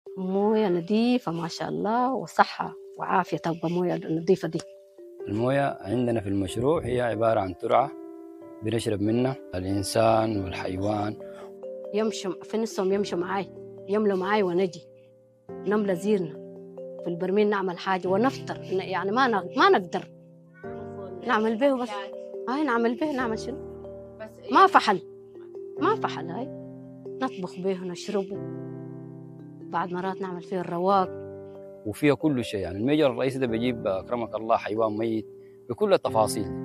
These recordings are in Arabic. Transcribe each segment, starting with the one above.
موية نظيفة ما شاء الله، وصحة وعافية تبقى موية النظيفة دي. الموية عندنا في المشروع هي عبارة عن ترعة بنشرب منها الإنسان والحيوان. يمشوا في نصهم، يمشوا معاي، يملوا معاي ونجي نملى زيرنا في البرميل، نعمل حاجة ونفطر، يعني ما نقدر نعمل به بس. هاي نعمل به، نعمل شنو؟ ما فحل، ما فحل. هاي نطبخ به ونشربه، بعد مرات نعمل فيه الرواق. وفيها كل شيء، يعني الميجر الرئيسي ده بيجيب أكرمك الله حيوان ميت بكل التفاصيل.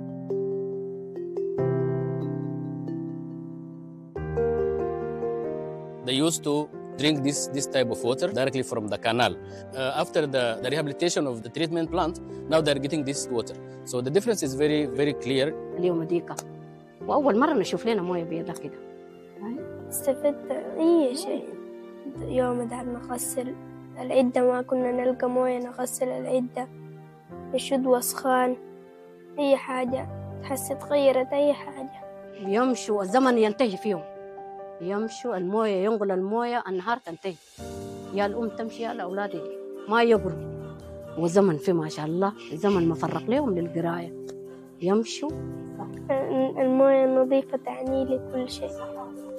They used to drink this type of water directly from the canal. After the rehabilitation of the treatment plant, now they're getting this water. So the difference is very, very clear. اليوم ديكا وأول مرة نشوف لنا موية بيضة كده. استفدت أي شيء. يوم ده نغسل العدة، ما كنا نلقى موية نغسل العدة، نشد وسخان، أي حاجة تحس تغيرت أي حاجة. يمشوا الزمن ينتهي فيهم، يمشوا الموية، ينقل الموية، النهار تنتهي، يا الأم تمشي يا الأولاد ما يقروا. والزمن فيه ما شاء الله، الزمن مفرق لهم للقراية، يمشوا. الموية النظيفة تعني لي كل شيء.